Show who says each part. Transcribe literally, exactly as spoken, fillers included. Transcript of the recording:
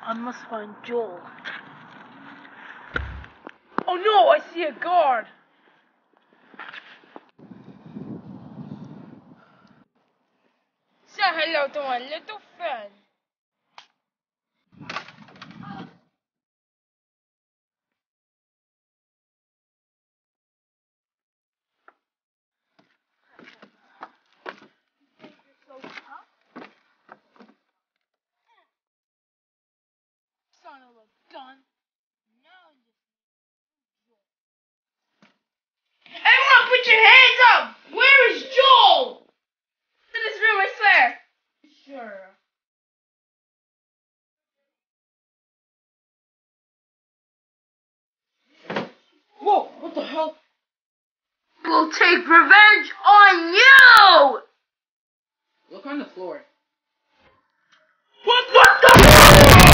Speaker 1: I must find Joel. Oh no, I see a guard!
Speaker 2: Say hello to my little friend. Son of a gun. Now everyone put your hands up! Where is Joel? In this room, I swear. Sure.
Speaker 1: Whoa, what the hell?
Speaker 2: We'll take revenge on you!
Speaker 1: Look on the floor. What, what the